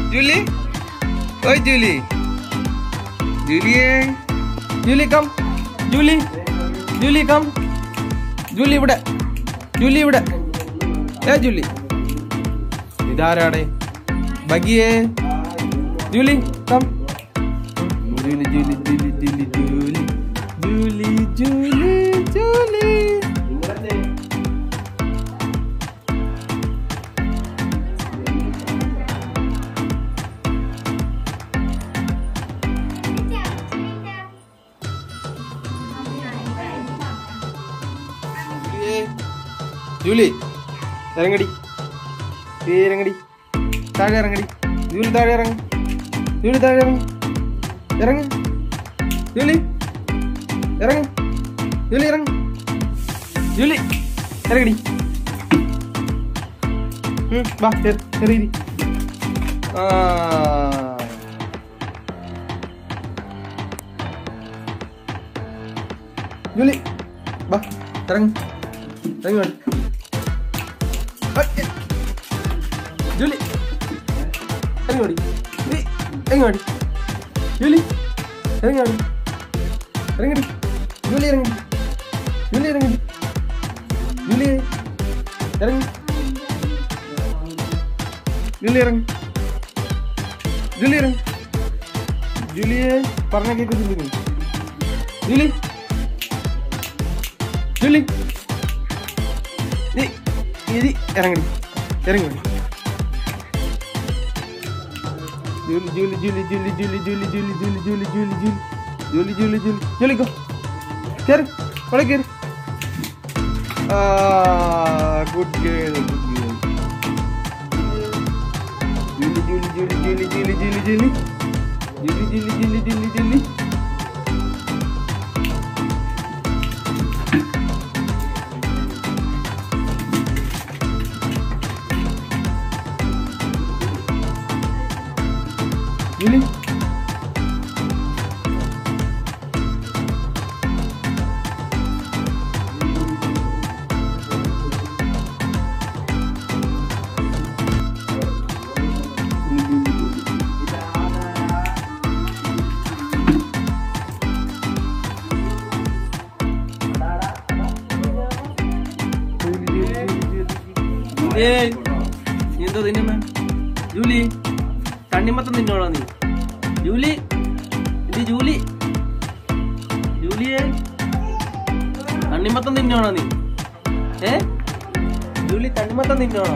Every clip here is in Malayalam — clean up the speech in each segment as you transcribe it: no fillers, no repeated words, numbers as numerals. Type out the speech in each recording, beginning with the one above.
Julie? Oi Julie. Julie. Julie come. Julie. Julie come. Julie ഇവിടെ. Julie ഇവിടെ. Julie. ഇതാരാടെ? ബഗിയേ. Julie come. Julie Julie Julie Julie Julie. Julie Julie Julie. Julie ഇറങ്ങടി, ഇറങ്ങടി, താഴെ ഇറങ്ങടി. ജൂലി താഴെ ഇറങ്ങി, ജൂലി താഴെ ഇറങ്ങി, ഇറങ്ങി. ജൂലി ഇറങ്ങി, ജൂലി ഇറങ്ങി, ജൂലി ഇറങ്ങടി. വാ ചെറിയ ജൂലി വാ ഇറങ്ങി, ഇറങ്ങി വേണം. ജൂലി ഇറങ്ങി ഓടി, ഇറങ്ങി ഓടി. ജൂലി ഇറങ്ങി ഓടി, ഇറങ്ങടി. ജൂലി ഇറങ്ങി, ജൂലി ഇറങ്ങി, ജൂലി ഇറങ്ങി, ജൂലി ഇറങ്ങി, ജൂലി ഇറങ്ങി. ജൂലിയെ പറഞ്ഞ കേൾക്കുന്നില്ല. ജൂലി, ജൂലി ഇരി ഇറങ്ങടി, ഇറങ്ങി. Julie Julie Julie Julie Julie Julie Julie Julie Julie Julie Julie Julie Julie Julie Julie go കേറ്, അവിടെ കേറ്. Good girl, good girl. Julie Julie Julie Julie Julie Julie Julie Julie Julie Julie Julie Julie. Julie? എന്തോ തിന്നുന്ന ജൂലി? തണ്ണിമത്തം തിന്നോളോ നീ? ജൂലി, ഇത് ജൂലി, ജൂലിയെ തണ്ണിമത്തം തിന്നോളോ നീ? ജൂലി തണ്ണിമത്തം തിന്നോളോ?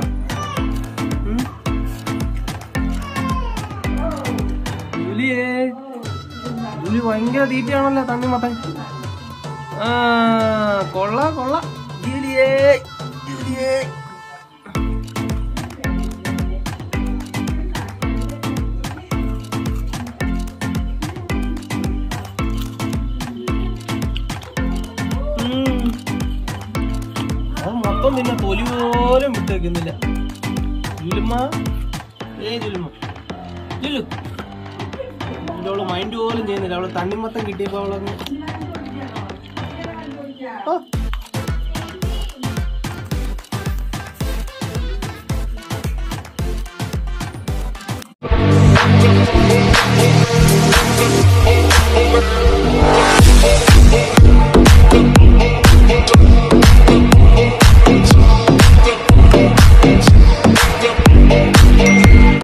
ജൂലിയെ, ജൂലി ഭയങ്കര തീറ്റയാണല്ലോ തണ്ണിമത്തൻ. കൊള്ള കൊള്ള. ജൂലിയെ, ജൂലിയെ. മൊത്തം നിന്നെ തൊലി പോലും വിട്ടേക്കുന്നില്ല. ജുലുമ്മ, ജുലുമ്മ, ജുലു. അവള് മൈൻഡ് പോലും ചെയ്യുന്നില്ല. അവള് തണ്ണിമത്തം കിട്ടിയപ്പോ അവളങ്ങ്